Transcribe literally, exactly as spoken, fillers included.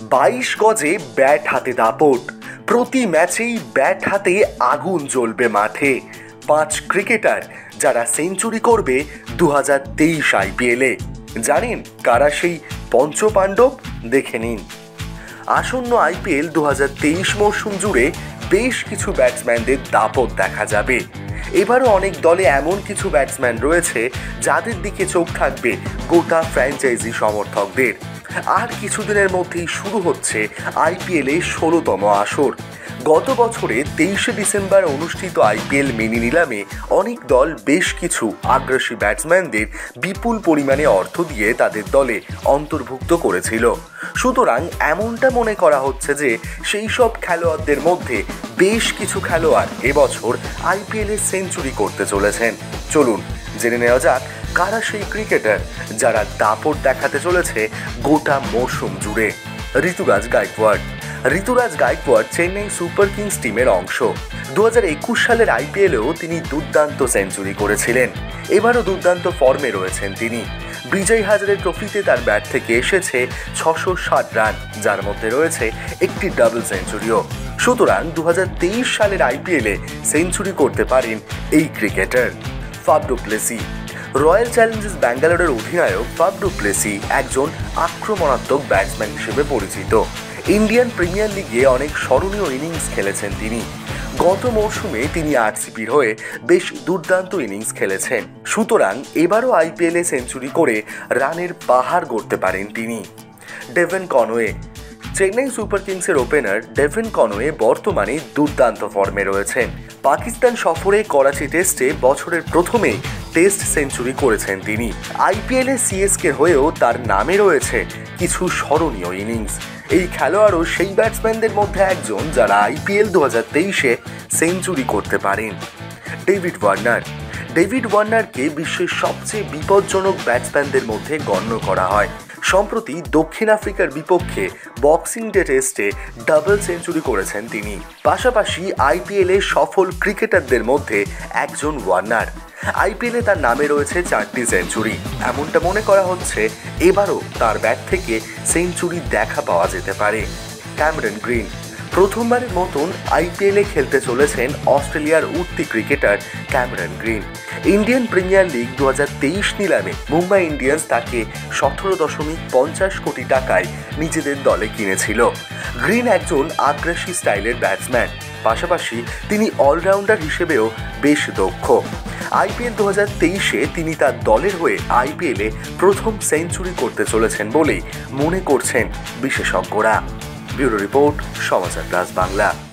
বাইশ গজে ব্যাট হাতে দাপট, প্রতি ম্যাচেই ব্যাট হাতে আগুন জ্বলবে মাঠে। পাঁচ ক্রিকেটার যারা সেঞ্চুরি করবে দু হাজার তেইশ আইপিএলে। জানেন কারা সেই পঞ্চপাণ্ডব? দেখে নিন। আসন্ন আইপিএল দু হাজার তেইশ মরশুম জুড়ে বেশ কিছু ব্যাটসম্যানদের দাপট দেখা যাবে। এবারও অনেক দলে এমন কিছু ব্যাটসম্যান রয়েছে যাদের দিকে চোখ থাকবে গোটা ফ্র্যাঞ্চাইজি সমর্থকদের। আর কিছুদিনের মধ্যেই শুরু হচ্ছে আইপিএলের ষোলোতম আসর। গত বছরে তেইশে ডিসেম্বর অনুষ্ঠিত আইপিএল মিনি নিলামে অনেক দল বেশ কিছু আগ্রাসী ব্যাটসম্যানদের বিপুল পরিমাণে অর্থ দিয়ে তাদের দলে অন্তর্ভুক্ত করেছিল। সুতরাং এমনটা মনে করা হচ্ছে যে সেই সব খেলোয়াড়দের মধ্যে বেশ কিছু খেলোয়াড় এবছর আইপিএলে সেঞ্চুরি করতে চলেছেন। চলুন জেনে নেওয়া যাক কারা সেই ক্রিকেটার যারা দাপট দেখাতে চলেছে গোটা মরশুম জুড়ে। ঋতুরাজ গায়কোয়াড়। ঋতুরাজ গায়কোয়াড় চেন্নাই সুপার কিংস টিমের অংশ। দু হাজার একুশ সালের আইপিএলেও তিনি দুর্দান্ত সেঞ্চুরি করেছিলেন। এবারও দুর্দান্ত ফর্মে রয়েছেন তিনি। বিজয় হাজারে ট্রফিতে তার ব্যাট থেকে এসেছে ছশো ষাট রান, যার মধ্যে রয়েছে একটি ডাবল সেঞ্চুরিও। সুতরাং দু হাজার তেইশ সালের আইপিএলে সেঞ্চুরি করতে পারেন এই cricketer. Faf du Plessis. Royal challengers ব্যাঙ্গালোরের অধিনায়ক ফাফ ডু প্লেসি একজন আক্রমণাত্মক ব্যাটসম্যান হিসেবে পরিচিত। ইন্ডিয়ান প্রিমিয়ার লিগে অনেক স্মরণীয় ইনিংস খেলেছেন তিনি। গত মরশুমে তিনি আরসিবির হয়ে বেশ দুর্দান্ত ইনিংস খেলেছেন। সুতরাং এবারও আইপিএলে সেঞ্চুরি করে রানের পাহাড় গড়তে পারেন তিনি। Devon Conway. চেন্নাই সুপার কিংসের ওপেনার ডেভন কনওয়ে বর্তমানে দুর্দান্ত ফর্মে রয়েছেন। পাকিস্তান সফরে করাচি টেস্টে বছরের প্রথমেই টেস্ট সেঞ্চুরি করেছেন তিনি। আইপিএলে সিএসকে হয়েও তার নামে রয়েছে কিছু স্মরণীয় ইনিংস। এই খেলোয়াড়ও সেই ব্যাটসম্যানদের মধ্যে একজন যারা আইপিএল দু হাজার তেইশে সেঞ্চুরি করতে পারেন। David Warner. ডেভিড ওয়ার্নারকে বিশ্বের সবচেয়ে বিপজ্জনক ব্যাটসম্যানদের মধ্যে গণ্য করা হয়। সম্প্রতি দক্ষিণ আফ্রিকার বিপক্ষে বক্সিং ডে টেস্টে ডাবল সেঞ্চুরি করেছেন তিনি। পাশাপাশি আইপিএলে সফল ক্রিকেটারদের মধ্যে একজন ওয়ার্নার। আইপিএলে তার নামে রয়েছে চারটি সেঞ্চুরি। এমনটা মনে করা হচ্ছে এবারও তার ব্যাট থেকে সেঞ্চুরি দেখা পাওয়া যেতে পারে। Cameron Green. প্রথমবারের মতন আইপিএলে খেলতে চলেছেন অস্ট্রেলিয়ার উঠতি cricketer Cameron Green. Indian premier league দু হাজার তেইশ নিলামে মুম্বাই ইন্ডিয়ান্স তাকে সতেরো দশমিক পঞ্চাশ কোটি টাকায় নিজেদের দলে কিনেছিল। গ্রিন একজন আগ্রাসী স্টাইলের ব্যাটসম্যান। পাশাপাশি তিনি অলরাউন্ডার হিসেবেও বেশ দক্ষ। আইপিএল দু হাজার তেইশে তিনি তার দলের হয়ে আইপিএলে প্রথম সেঞ্চুরি করতে চলেছেন বলেই মনে করছেন বিশেষজ্ঞরা। Bureau report, Samachar plus Bangla.